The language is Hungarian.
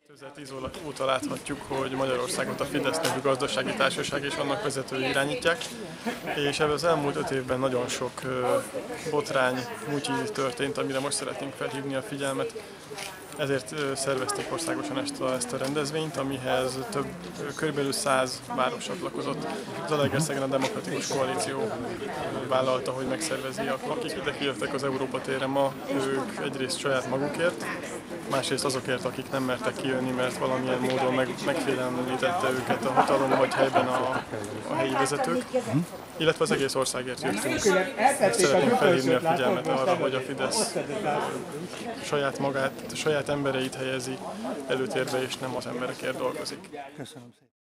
2010 óta láthatjuk, hogy Magyarországot a Fidesz nevű gazdasági társaság és annak vezetői irányítják, és ebben az elmúlt 5 évben nagyon sok botrány, mutyi történt, amire most szeretnénk felhívni a figyelmet. Ezért szervezték országosan ezt a rendezvényt, amihez körülbelül 100 város csatlakozott. Zalaegerszegen a Demokratikus Koalíció vállalta, hogy megszervezi. Akik ide kijöttek az Európa térre ma, ők egyrészt saját magukért, másrészt azokért, akik nem mertek kijönni, mert valamilyen módon megfélemlítette őket a hatalom vagy helyben a helyi vezetők, illetve az egész országért jöttünk. Szeretném felhívni a figyelmet arra, hogy a Fidesz saját magát, saját embereit helyezi előtérbe, és nem az emberekért dolgozik. Köszönöm szépen.